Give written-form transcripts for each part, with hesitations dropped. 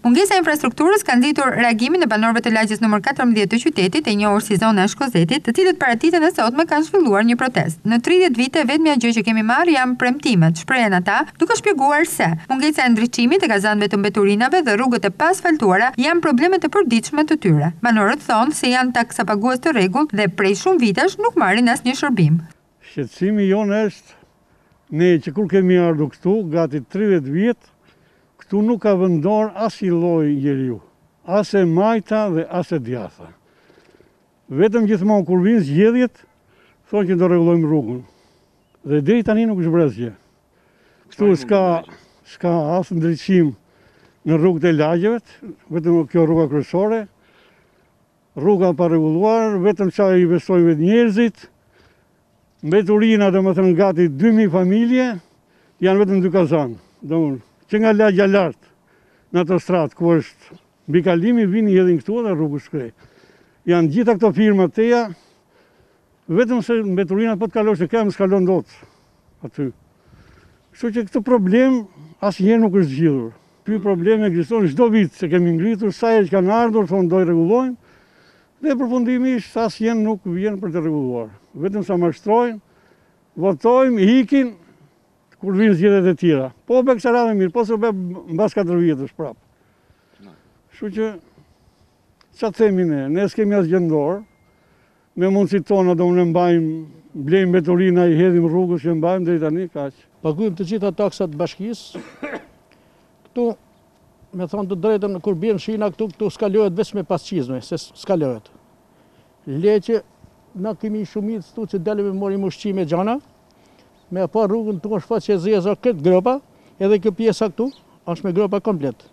Mungesa e infrastrukturës ka nxitur reagimin e banorëve të lagjes numër 14 të qytetit, e njohur si zona e Shkozetit, të cilët paraditën e sotme kanë zhvilluar një protestë. Në 30 vite vetmja gjë që kemi marrë janë premtimet, shprehen ata, duke shpjeguar se mungesa e ndriçimit e kazanëve të mbeturinave dhe rrugët e pasfaltuara janë probleme të përditshme të tyre. Banorët thonë se janë taksapagues të rregullt dhe prej shumë vitesh nuk marrin asnjë shërbim. Shqetësimi jonë është ne që kur kemi ardhur këtu, gati 30 vjet, këtu nuk ka vendor as i lloj njeriu, as e majta dhe as e djatha. Vetëm gjithmonë kur vinë zgjedhjet, thonë që do rregullojmë rrugën. Dhe deri tani nuk është bërë asgjë. Këtu s'ka as ndriçim në rrugët e lagjeve, vetëm kjo rruga kryesore, rruga pa rregulluar, vetëm çfarë i besojnë vetë njerëzit. Mbeturina, domethënë gati 2000 familje, janë vetëm 2 kazanë. Domethënë, që nga lagja lart në autostradë ku është mbi kalimi vini edhe këtu dhe rrugës shkrej. Janë gjitha këto firma teja, vetëm se mbeturina po të kalosh në kemë s'kalon dot aty. Kështu që këtë problem asnjëherë nuk është zgjidhur. Ky problem ekziston çdo vit, se kemi ngritur sa herë që kanë ardhur, thonë do i rregullojmë. Dhe përfundimisht asnjë nuk vjen për të rregulluar. Vetëm sa mashtrojnë, votojmë, ikin, kur vinë zgjedhjet e tjera. Po be kësa radhë mirë, po se be mbas 4 vjetësh prapë. Kështu që, çfarë themi ne s'kemi asgjë dorë, me mundësitë tona do ne mbajmë, blejmë mbeturina, i hedhim rrugës që mbajmë deri tani kaq. Paguajmë të gjitha taksat bashkisë. Këtu, me thonë të drejtën, kur bjen shina këtu skalohet vetëm me pasqizme, se skalohet. Leqe, na kemi shumicë këtu që dalim e morim ushqime gjana, me pa rrugën të është faqe zeza këtë gropa, edhe kjo pjesa këtu, është me gropa komplet.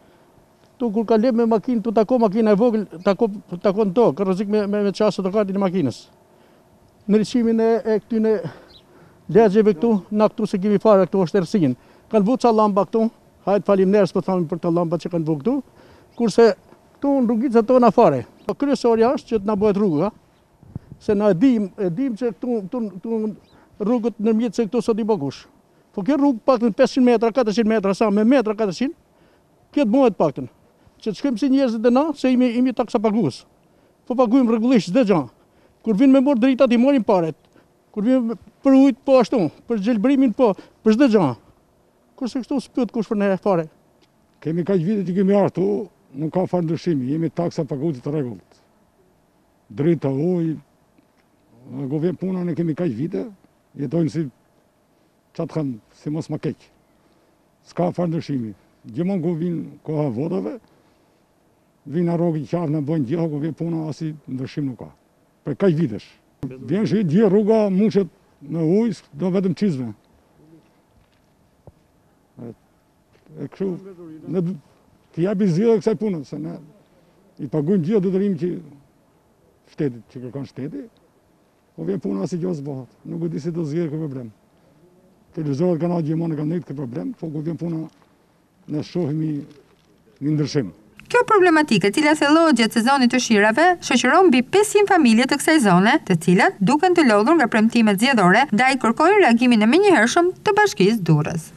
Tu kur ka lep me makinë, tu tako makina e vogël, tako në tokë, rrezik me qasë të kartin e makinës. Ndriçimin e këtyne lagjeve këtu, na këtu se kemi fare, këtu është errësinë. Kanë vu ca llamba këtu, hajt faleminderit po thamë për të llambat që kanë vu këtu, kurse këtu në rrugicat tona fare. Kryesorja është që të na bëhet rruga, se na e dim që këtu rrugët nërmjet se këtu sot i bakush. Po kjo rrugë paktën 500 metra, 400 metra, sa me metra 400, këtë bëhet paktën. Që të shkojmë si njerëzit e na, se imi taksapagues. Po paguajmë rregullisht çdo gjë. Kur vinë me morë dritat i morim paret. Kur vinë për ujit po ashtu, për gjelbrimin po, për çdo gjë. Kurse kështu s'pyet kush për ne fare. Kemi kaq vite që kemi ardhur, nuk ka fare ndryshimi, jemi taksapagues të rregullt. Drita, ujë, ku vjen puna ne kemi kaq vite, jetojnë si çat kanë, si mos ma keq. S'ka fare ndryshimi. Gjithmonë ku vinë koha votave, vinë rrogë qafë në bëjnë gjitha, ku vjen puna asi ndryshim nuk ka. Për kaq vitesh. Vjen që gjithë rruga mushet në ujë, do vetëm çizme. E kështu, ne të japi zgjidhje kësaj pune, se ne i paguajmë gjithë detyrimin që shtetit, që kërkon shteti, po vjen puna si gjë s'bëhet. Nuk e di si do zgjidhet ky problem. Televizorët kanë gjithmonë kanë këtë problem, po kur vjen puna ne shohimi një ndryshim. Kjo problematikë, e cila thellohet gjatë sezonit të shirave, shoqëron mbi 500 familje të kësaj zone, të cilat duken të lodhur nga premtimet zgjedhore, ndaj kërkojnë reagimin e menjëhershëm të bashkisë Durrës.